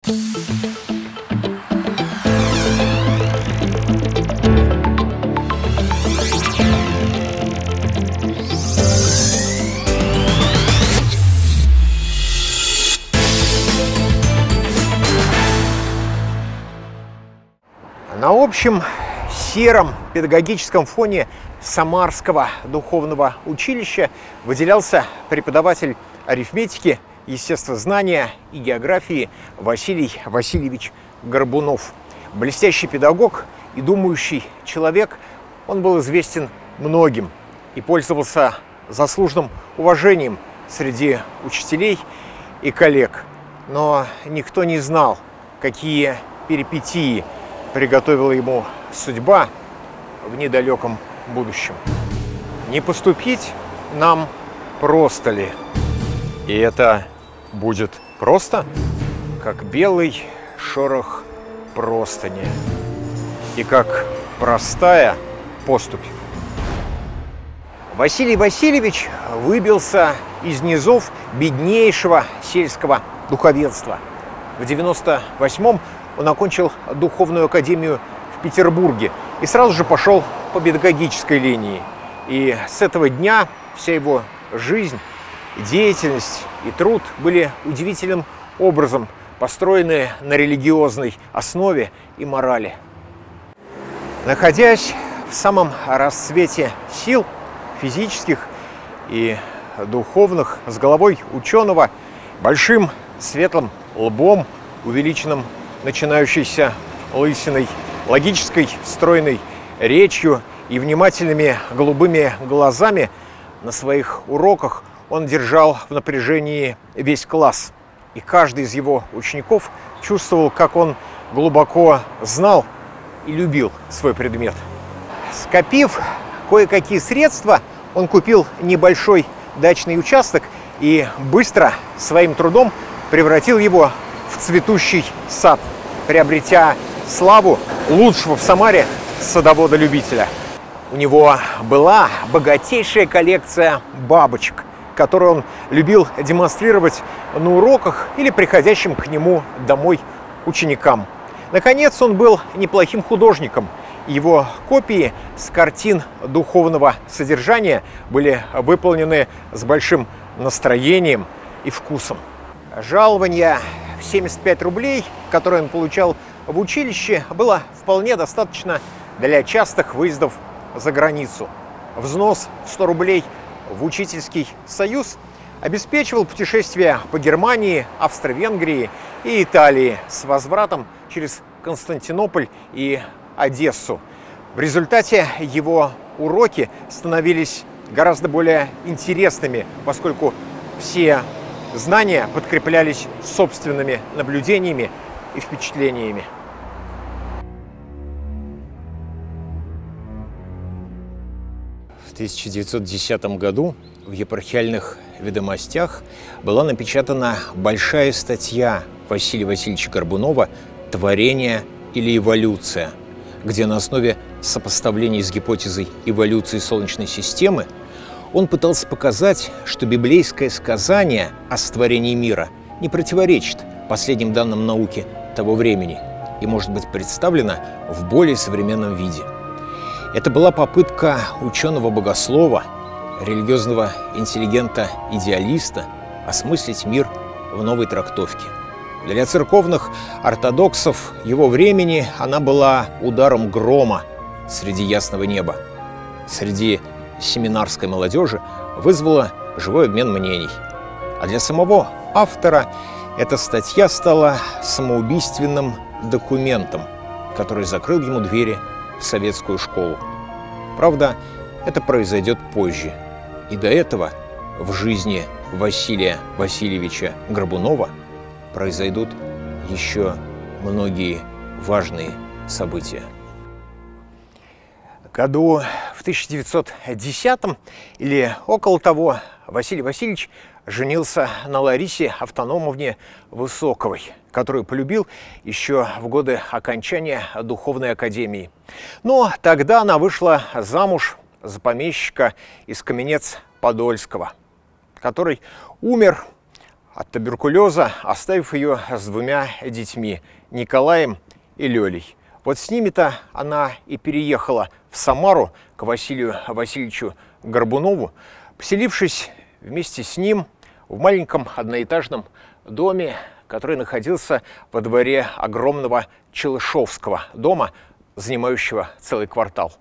На общем сером педагогическом фоне Самарского духовного училища выделялся преподаватель арифметики, естествознания и географии Василий Васильевич Горбунов. Блестящий педагог и думающий человек, он был известен многим и пользовался заслуженным уважением среди учителей и коллег. Но никто не знал, какие перипетии приготовила ему судьба в недалеком будущем. Не поступить нам просто ли? И это будет просто, как белый шорох простыни и как простая поступь. Василий Васильевич выбился из низов беднейшего сельского духовенства. В 98-м он окончил духовную академию в Петербурге и сразу же пошел по педагогической линии. И с этого дня вся его жизнь, деятельность и труд были удивительным образом построены на религиозной основе и морали. Находясь в самом расцвете сил физических и духовных, с головой ученого, большим светлым лбом, увеличенным начинающейся лысиной, логической стройной речью и внимательными голубыми глазами, на своих уроках он держал в напряжении весь класс. И каждый из его учеников чувствовал, как он глубоко знал и любил свой предмет. Скопив кое-какие средства, он купил небольшой дачный участок и быстро своим трудом превратил его в цветущий сад, приобретя славу лучшего в Самаре садовода-любителя. У него была богатейшая коллекция бабочек, которую он любил демонстрировать на уроках или приходящим к нему домой ученикам. Наконец, он был неплохим художником. Его копии с картин духовного содержания были выполнены с большим настроением и вкусом. Жалование в 75 рублей, которое он получал в училище, было вполне достаточно для частых выездов за границу. Взнос в 100 рублей в учительский союз обеспечивал путешествия по Германии, Австро-Венгрии и Италии с возвратом через Константинополь и Одессу. В результате его уроки становились гораздо более интересными, поскольку все знания подкреплялись собственными наблюдениями и впечатлениями. В 1910 году в епархиальных ведомостях была напечатана большая статья Василия Васильевича Горбунова «Творение или эволюция», где на основе сопоставлений с гипотезой эволюции Солнечной системы он пытался показать, что библейское сказание о сотворении мира не противоречит последним данным науки того времени и может быть представлено в более современном виде. Это была попытка ученого-богослова, религиозного интеллигента-идеалиста осмыслить мир в новой трактовке. Для церковных ортодоксов его времени она была ударом грома среди ясного неба. Среди семинарской молодежи вызвала живой обмен мнений. А для самого автора эта статья стала самоубийственным документом, который закрыл ему двери в советскую школу. Правда, это произойдет позже. И до этого в жизни Василия Васильевича Горбунова произойдут еще многие важные события. Году в 1910 или около того Василий Васильевич женился на Ларисе Автономовне Высоковой, которую полюбил еще в годы окончания духовной академии. Но тогда она вышла замуж за помещика из Каменец-Подольского, который умер от туберкулеза, оставив ее с двумя детьми – Николаем и Лёлей. Вот с ними-то она и переехала в Самару к Василию Васильевичу Горбунову, поселившись вместе с ним в маленьком одноэтажном доме, который находился во дворе огромного Челышевского дома, занимающего целый квартал.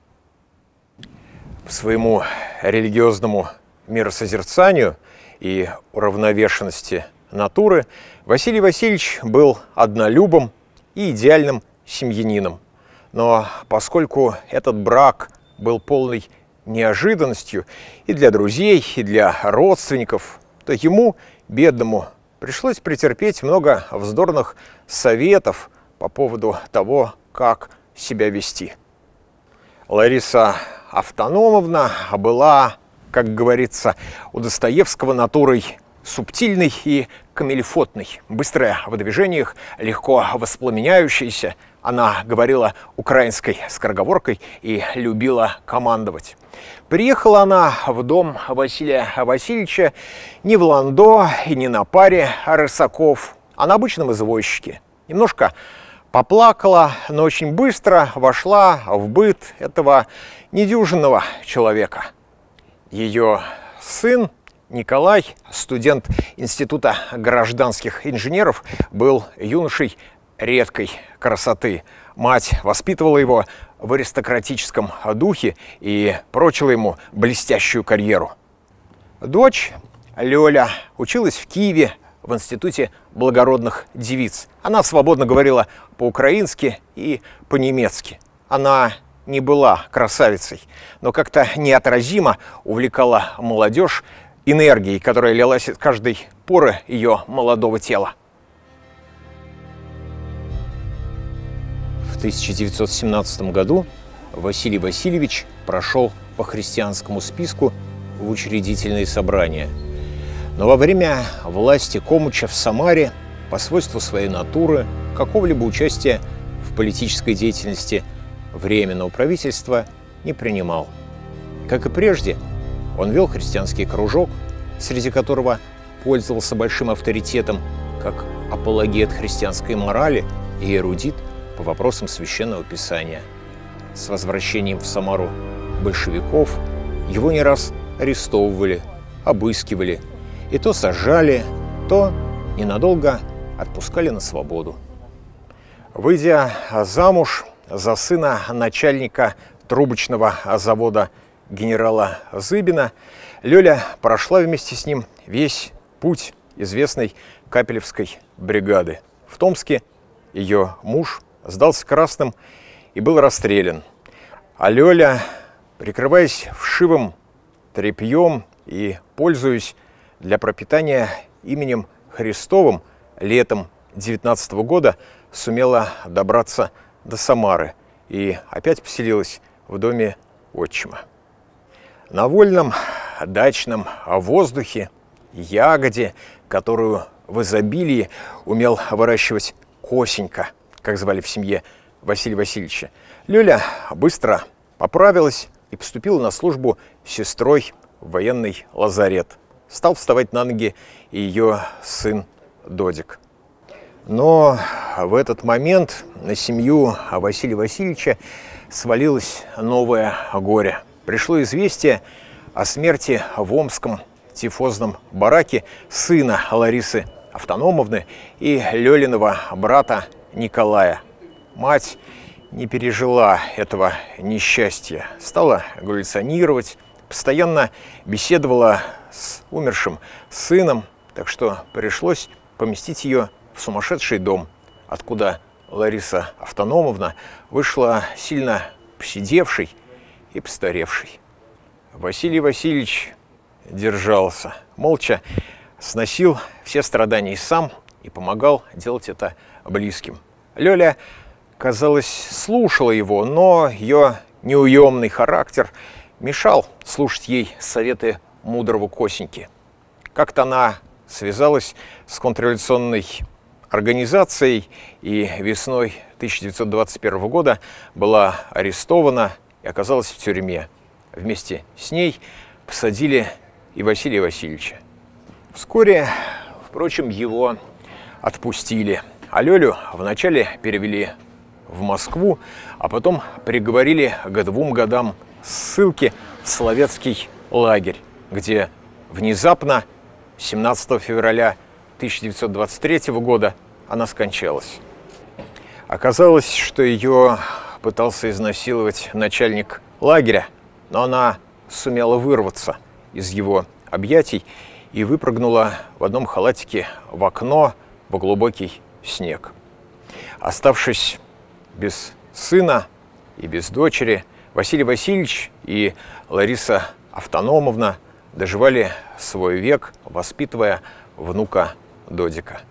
По своему религиозному миросозерцанию и уравновешенности натуры Василий Васильевич был однолюбом и идеальным семьянином. Но поскольку этот брак был полной неожиданностью и для друзей, и для родственников, то ему, бедному, пришлось претерпеть много вздорных советов по поводу того, как себя вести. Лариса Автономовна была, как говорится, у Достоевского натурой субтильной и камелефотной, быстрая в движениях, легко воспламеняющаяся. Она говорила украинской скороговоркой и любила командовать. Приехала она в дом Василия Васильевича не в ландо и не на паре рысаков, а на обычном извозчике. Немножко поплакала, но очень быстро вошла в быт этого недюжинного человека. Ее сын Николай, студент Института гражданских инженеров, был юношей редкой красоты. Мать воспитывала его в аристократическом духе и прочила ему блестящую карьеру. Дочь Лёля училась в Киеве в Институте благородных девиц. Она свободно говорила по-украински и по-немецки. Она не была красавицей, но как-то неотразимо увлекала молодежь энергией, которая лилась из каждой поры ее молодого тела. В 1917 году Василий Васильевич прошел по христианскому списку в учредительные собрания. Но во время власти Комыча в Самаре по свойству своей натуры какого-либо участия в политической деятельности Временного правительства не принимал. Как и прежде, он вел христианский кружок, среди которого пользовался большим авторитетом как апологет христианской морали и эрудит по вопросам Священного Писания. С возвращением в Самару большевиков его не раз арестовывали, обыскивали, и то сажали, то ненадолго отпускали на свободу. Выйдя замуж за сына начальника трубочного завода генерала Зыбина, Лёля прошла вместе с ним весь путь известной Капелевской бригады. В Томске ее муж сдался красным и был расстрелян. А Лёля, прикрываясь вшивым тряпьем и пользуясь для пропитания именем Христовым, летом 19 года сумела добраться до Самары и опять поселилась в доме отчима. На вольном дачном воздухе, ягоде, которую в изобилии умел выращивать Косенька, как звали в семье Василия Васильевича, Лёля быстро поправилась и поступила на службу сестрой в военный лазарет. Стал вставать на ноги и ее сын Додик. Но в этот момент на семью Василия Васильевича свалилось новое горе. Пришло известие о смерти в Омском тифозном бараке сына Ларисы Автономовны и Лёлиного брата Николая. Мать не пережила этого несчастья, стала галлюцинировать, постоянно беседовала с умершим сыном, так что пришлось поместить ее в сумасшедший дом, откуда Лариса Автономовна вышла сильно поседевшей и постаревшей. Василий Васильевич держался, молча сносил все страдания сам и помогал делать это близким. Лёля, казалось, слушала его, но ее неуемный характер мешал слушать ей советы мудрого Косеньки. Как-то она связалась с контрреволюционной организацией и весной 1921 года была арестована и оказалась в тюрьме. Вместе с ней посадили и Василия Васильевича. Вскоре Впрочем, его отпустили. А Лёлю вначале перевели в Москву, а потом приговорили к 2 годам ссылки в Соловецкий лагерь, где внезапно 17 февраля 1923 года она скончалась. Оказалось, что ее пытался изнасиловать начальник лагеря, но она сумела вырваться из его объятий и выпрыгнула в одном халатике в окно в глубокий снег. Оставшись без сына и без дочери, Василий Васильевич и Лариса Автономовна доживали свой век, воспитывая внука Додика.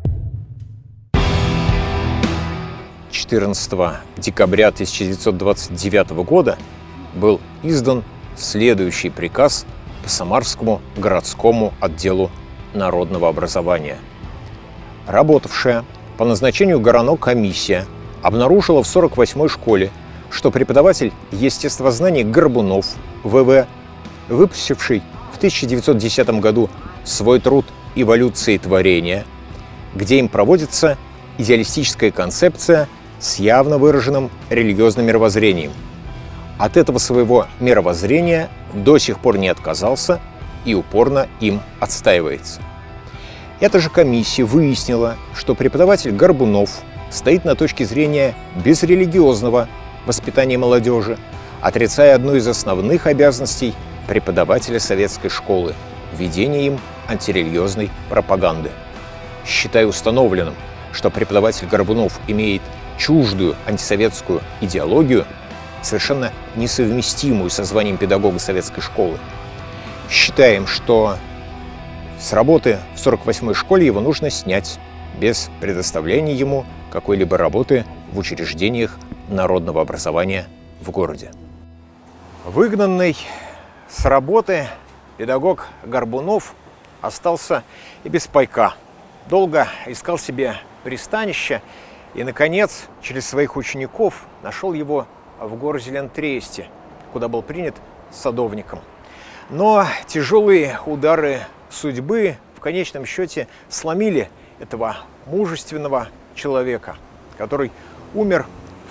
14 декабря 1929 года был издан следующий приказ по Самарскому городскому отделу народного образования. Работавшая по назначению ГОРАНО комиссия обнаружила в 48-й школе, что преподаватель естествознаний Горбунов В.В., выпустивший в 1910 году свой труд «Эволюции творения», где им проводится идеалистическая концепция с явно выраженным религиозным мировоззрением. От этого своего мировоззрения до сих пор не отказался и упорно им отстаивается. Эта же комиссия выяснила, что преподаватель Горбунов стоит на точке зрения безрелигиозного воспитания молодежи, отрицая одну из основных обязанностей преподавателя советской школы – ведение им антирелигиозной пропаганды. Считая установленным, что преподаватель Горбунов имеет чуждую антисоветскую идеологию, совершенно несовместимую со званием педагога советской школы. Считаем, что с работы в 48-й школе его нужно снять без предоставления ему какой-либо работы в учреждениях народного образования в городе. Выгнанный с работы педагог Горбунов остался и без пайка. Долго искал себе пристанище и, наконец, через своих учеников нашел его в Горзелен-Тресте, куда был принят садовником. Но тяжелые удары судьбы в конечном счете сломили этого мужественного человека, который умер в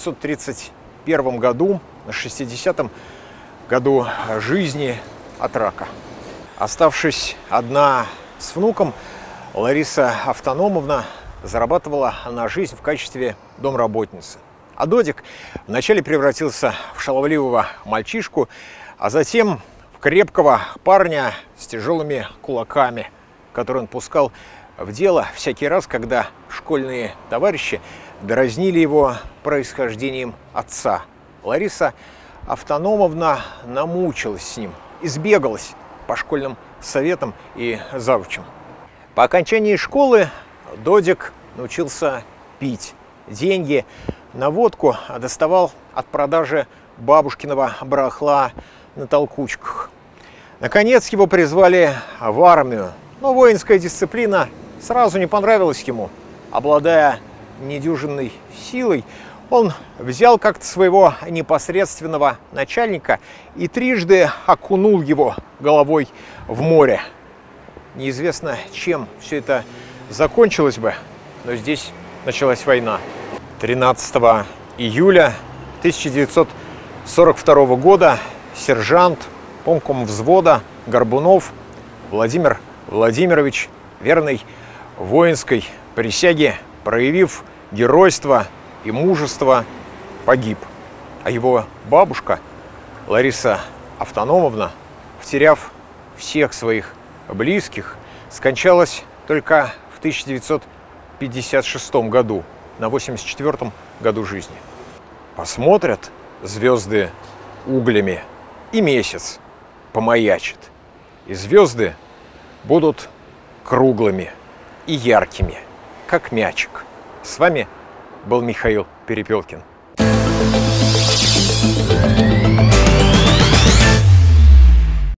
1931 году, на 60-м году жизни от рака. Оставшись одна с внуком, Лариса Автономовна зарабатывала на жизнь в качестве домработницы. А Додик вначале превратился в шаловливого мальчишку, а затем в крепкого парня с тяжелыми кулаками, который он пускал в дело всякий раз, когда школьные товарищи дразнили его происхождением отца. Лариса Автономовна намучилась с ним, избегалась по школьным советам и завучам. По окончании школы Додик научился пить. Деньги на водку доставал от продажи бабушкиного барахла на толкучках. Наконец его призвали в армию, но воинская дисциплина сразу не понравилась ему. Обладая недюжинной силой, он взял как-то своего непосредственного начальника и трижды окунул его головой в море. Неизвестно, чем все это закончилось бы, но здесь началась война. 13 июля 1942 года сержант помком взвода Горбунов Владимир Владимирович, верный воинской присяге, проявив геройство и мужество, погиб. А его бабушка Лариса Автономовна, потеряв всех своих близких, скончалась только в 1956 году, на 84-м году жизни. Посмотрят звезды углями, и месяц помаячит, и звезды будут круглыми и яркими, как мячик. С вами был Михаил Перепелкин.